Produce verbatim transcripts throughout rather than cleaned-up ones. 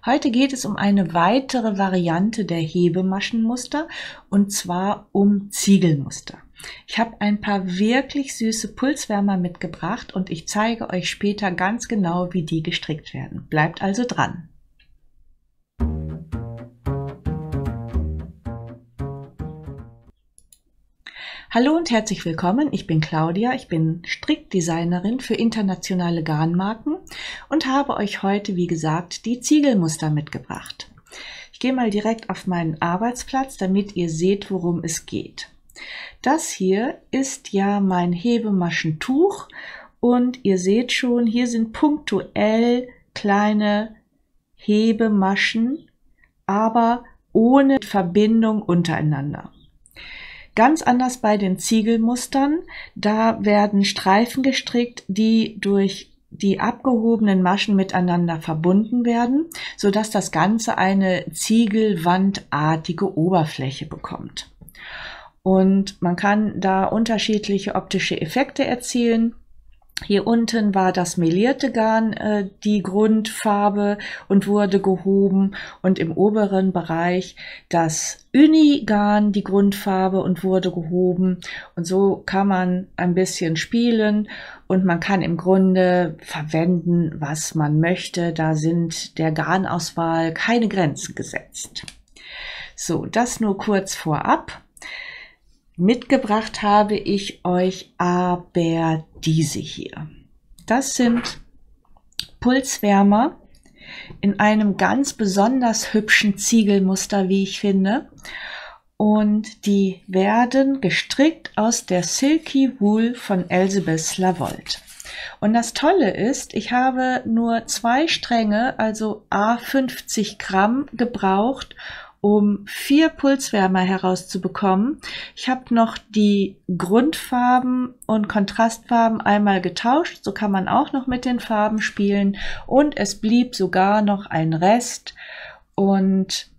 Heute geht es um eine weitere Variante der Hebemaschenmuster und zwar um Ziegelmuster. Ich habe ein paar wirklich süße Pulswärmer mitgebracht und ich zeige euch später ganz genau, wie die gestrickt werden. Bleibt also dran! Hallo und herzlich willkommen, ich bin Claudia, ich bin Strickdesignerin für internationale Garnmarken und habe euch heute, wie gesagt, die Ziegelmuster mitgebracht. Ich gehe mal direkt auf meinen Arbeitsplatz, damit ihr seht, worum es geht. Das hier ist ja mein Hebemaschentuch und ihr seht schon, hier sind punktuell kleine Hebemaschen, aber ohne Verbindung untereinander. Ganz anders bei den Ziegelmustern, da werden Streifen gestrickt, die durch die abgehobenen Maschen miteinander verbunden werden, sodass das Ganze eine ziegelwandartige Oberfläche bekommt. Und man kann da unterschiedliche optische Effekte erzielen. Hier unten war das melierte Garn äh, die Grundfarbe und wurde gehoben und im oberen Bereich das Uni-Garn die Grundfarbe und wurde gehoben. Und so kann man ein bisschen spielen und man kann im Grunde verwenden, was man möchte. Da sind der Garnauswahl keine Grenzen gesetzt. So, das nur kurz vorab. Mitgebracht habe ich euch aber diese hier. Das sind Pulswärmer in einem ganz besonders hübschen Ziegelmuster, wie ich finde. Und die werden gestrickt aus der Silky Wool von Elizabeth Lavold. Und das Tolle ist, ich habe nur zwei Stränge, also à fünfzig Gramm, gebraucht, um vier Pulswärmer herauszubekommen. Ich habe noch die Grundfarben und Kontrastfarben einmal getauscht, so kann man auch noch mit den Farben spielen und es blieb sogar noch ein Rest und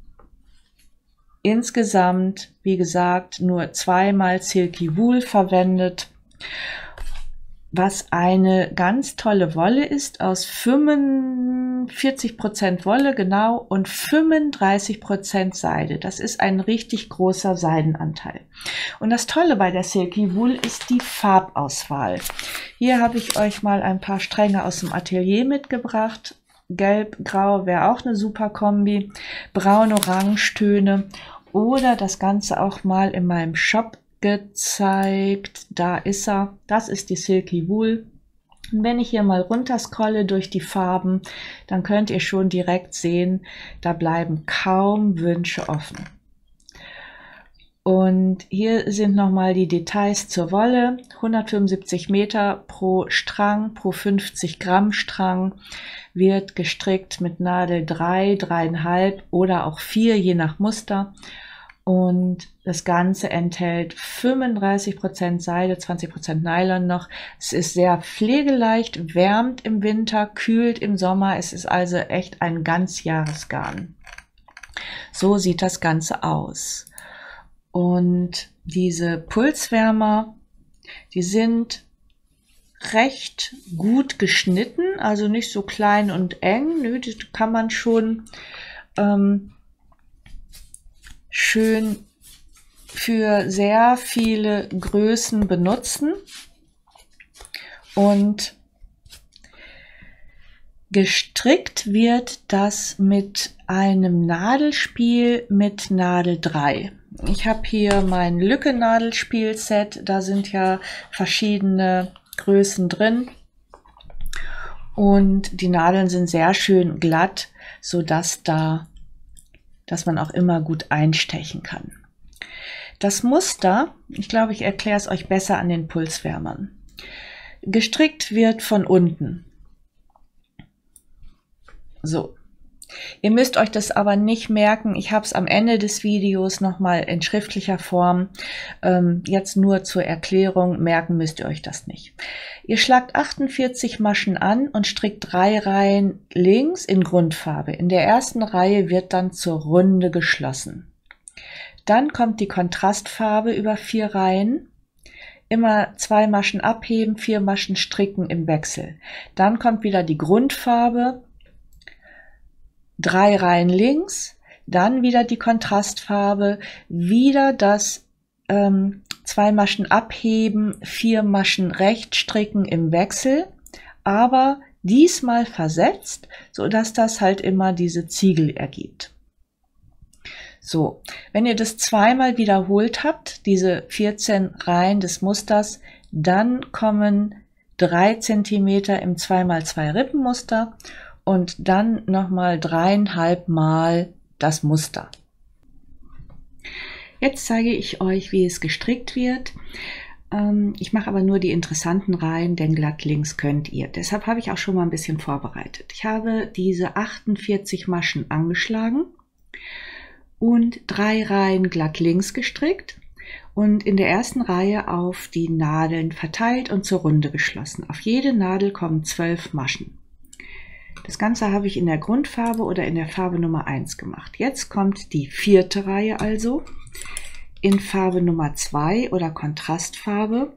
insgesamt, wie gesagt, nur zweimal Silky Wool verwendet, was eine ganz tolle Wolle ist aus fünfundvierzig Prozent Wolle, genau, und fünfunddreißig Prozent Seide. Das ist ein richtig großer Seidenanteil. Und das Tolle bei der Silky Wool ist die Farbauswahl. Hier habe ich euch mal ein paar Stränge aus dem Atelier mitgebracht. Gelb, Grau wäre auch eine super Kombi. Braun-Orange-Töne oder das Ganze auch mal in meinem Shop gezeigt. Da ist er. Das ist die Silky Wool. Und wenn ich hier mal runter scrolle durch die Farben, dann könnt ihr schon direkt sehen, da bleiben kaum Wünsche offen. Und hier sind nochmal die Details zur Wolle. hundertfünfundsiebzig Meter pro Strang, pro fünfzig Gramm Strang, wird gestrickt mit Nadel drei, drei Komma fünf oder auch vier, je nach Muster. Und das Ganze enthält fünfunddreißig Prozent Seide, zwanzig Prozent Nylon noch. Es ist sehr pflegeleicht, wärmt im Winter, kühlt im Sommer. Es ist also echt ein Ganzjahresgarn. So sieht das Ganze aus. Und diese Pulswärmer, die sind recht gut geschnitten, also nicht so klein und eng. Nö, die kann man schon ähm, schön für sehr viele Größen benutzen und gestrickt wird das mit einem Nadelspiel mit Nadel drei. Ich habe hier mein Lücke-Nadelspiel-Set, da sind ja verschiedene Größen drin und die Nadeln sind sehr schön glatt, so dass da dass man auch immer gut einstechen kann. Das Muster, ich glaube, ich erkläre es euch besser an den Pulswärmern. Gestrickt wird von unten. So. Ihr müsst euch das aber nicht merken. Ich habe es am Ende des Videos nochmal in schriftlicher Form. Ähm, jetzt nur zur Erklärung. Merken müsst ihr euch das nicht. Ihr schlagt achtundvierzig Maschen an und strickt drei Reihen links in Grundfarbe. In der ersten Reihe wird dann zur Runde geschlossen. Dann kommt die Kontrastfarbe über vier Reihen. Immer zwei Maschen abheben, vier Maschen stricken im Wechsel. Dann kommt wieder die Grundfarbe. drei Reihen links, dann wieder die Kontrastfarbe, wieder das ähm, zwei Maschen abheben, vier Maschen rechts stricken im Wechsel, aber diesmal versetzt, so dass das halt immer diese Ziegel ergibt. So, wenn ihr das zweimal wiederholt habt, diese vierzehn Reihen des Musters, dann kommen drei Zentimeter im zwei mal zwei Rippenmuster und dann nochmal dreieinhalb Mal das Muster. Jetzt zeige ich euch, wie es gestrickt wird. Ähm, ich mache aber nur die interessanten Reihen, denn glatt links könnt ihr. Deshalb habe ich auch schon mal ein bisschen vorbereitet. Ich habe diese achtundvierzig Maschen angeschlagen und drei Reihen glatt links gestrickt und in der ersten Reihe auf die Nadeln verteilt und zur Runde geschlossen. Auf jede Nadel kommen zwölf Maschen. Das Ganze habe ich in der Grundfarbe oder in der Farbe Nummer eins gemacht. Jetzt kommt die vierte Reihe also in Farbe Nummer zwei oder Kontrastfarbe.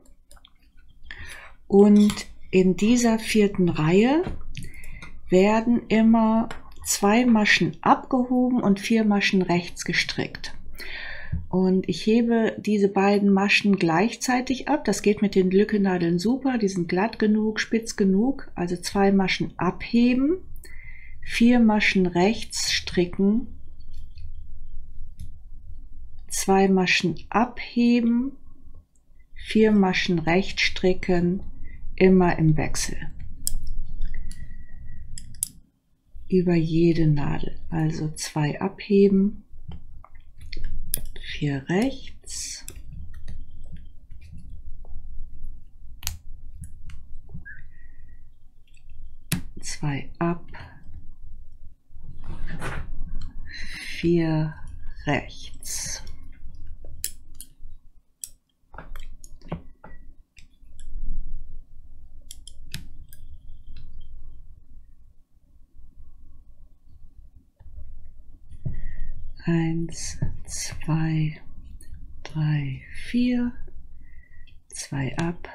Und in dieser vierten Reihe werden immer zwei Maschen abgehoben und vier Maschen rechts gestrickt. Und ich hebe diese beiden Maschen gleichzeitig ab. Das geht mit den Lückennadeln super. Die sind glatt genug, spitz genug. Also zwei Maschen abheben, vier Maschen rechts stricken, zwei Maschen abheben, vier Maschen rechts stricken, immer im Wechsel. Über jede Nadel. Also zwei abheben, vier rechts, zwei ab, vier rechts. Eins, zwei, drei, vier, zwei ab,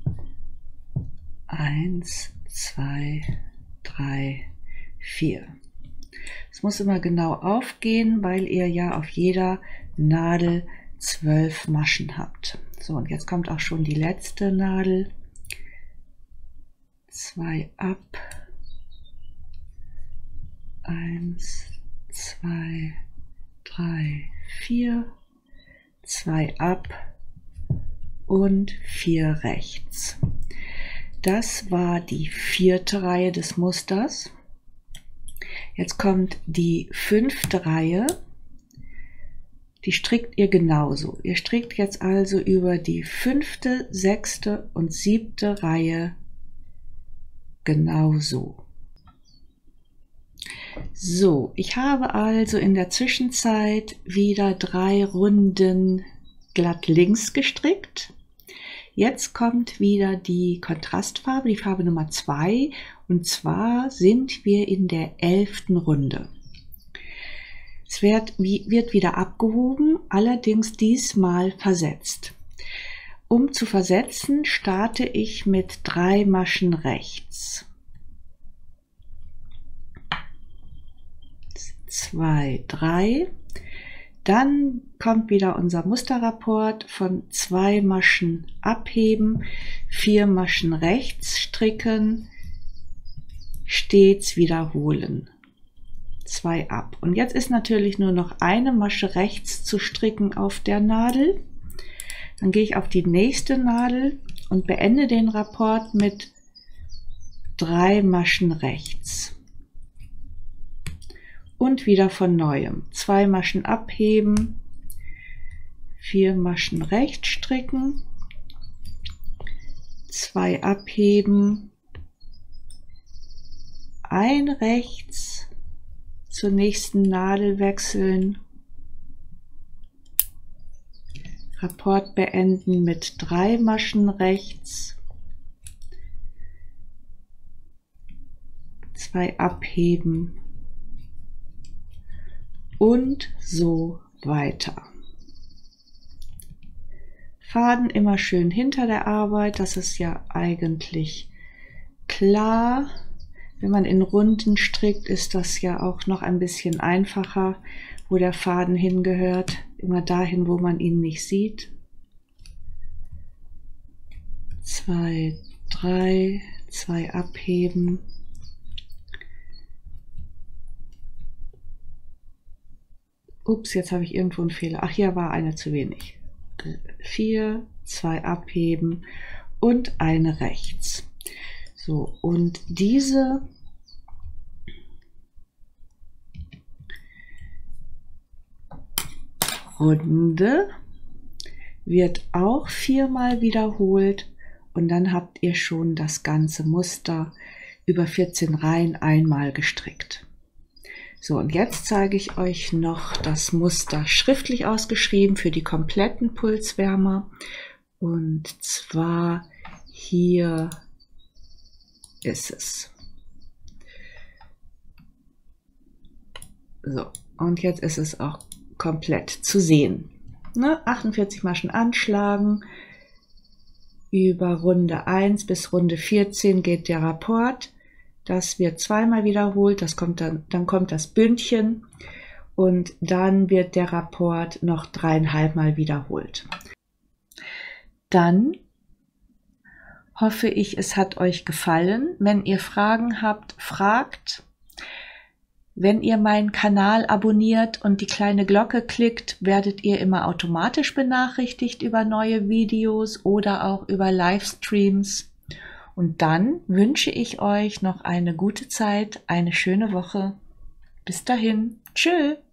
eins, zwei, drei, vier. Es muss immer genau aufgehen, weil ihr ja auf jeder Nadel zwölf Maschen habt. So, und jetzt kommt auch schon die letzte Nadel. Zwei ab, eins, zwei, drei, vier, zwei ab und vier rechts. Das war die vierte Reihe des Musters. Jetzt kommt die fünfte Reihe. Die strickt ihr genauso. Ihr strickt jetzt also über die fünfte, sechste und siebte Reihe genauso. So, ich habe also in der Zwischenzeit wieder drei Runden glatt links gestrickt. Jetzt kommt wieder die Kontrastfarbe, die Farbe Nummer zwei, und zwar sind wir in der elften Runde. Es wird, wird wieder abgehoben, allerdings diesmal versetzt. Um zu versetzen, starte ich mit drei Maschen rechts. Zwei, drei. Dann kommt wieder unser Musterrapport von zwei Maschen abheben, vier Maschen rechts stricken, stets wiederholen. Zwei ab. Und jetzt ist natürlich nur noch eine Masche rechts zu stricken auf der Nadel. Dann gehe ich auf die nächste Nadel und beende den Rapport mit drei Maschen rechts. Und wieder von neuem. Zwei Maschen abheben, vier Maschen rechts stricken, zwei abheben, ein rechts, zur nächsten Nadel wechseln, Rapport beenden mit drei Maschen rechts, zwei abheben und so weiter. Faden immer schön hinter der Arbeit, das ist ja eigentlich klar. Wenn man in Runden strickt, ist das ja auch noch ein bisschen einfacher, wo der Faden hingehört. Immer dahin, wo man ihn nicht sieht. Zwei, drei, zwei abheben. Ups, jetzt habe ich irgendwo einen Fehler. Ach, hier war eine zu wenig. Vier, zwei abheben und eine rechts. So, und diese Runde wird auch viermal wiederholt und dann habt ihr schon das ganze Muster über vierzehn Reihen einmal gestrickt. So, und jetzt zeige ich euch noch das Muster schriftlich ausgeschrieben für die kompletten Pulswärmer. Und zwar hier ist es. So, und jetzt ist es auch komplett zu sehen. Ne? achtundvierzig Maschen anschlagen. Über Runde eins bis Runde vierzehn geht der Rapport. Das wird zweimal wiederholt, das kommt dann, dann kommt das Bündchen und dann wird der Rapport noch dreieinhalb Mal wiederholt. Dann hoffe ich, es hat euch gefallen. Wenn ihr Fragen habt, fragt. Wenn ihr meinen Kanal abonniert und die kleine Glocke klickt, werdet ihr immer automatisch benachrichtigt über neue Videos oder auch über Livestreams. Und dann wünsche ich euch noch eine gute Zeit, eine schöne Woche. Bis dahin. Tschö.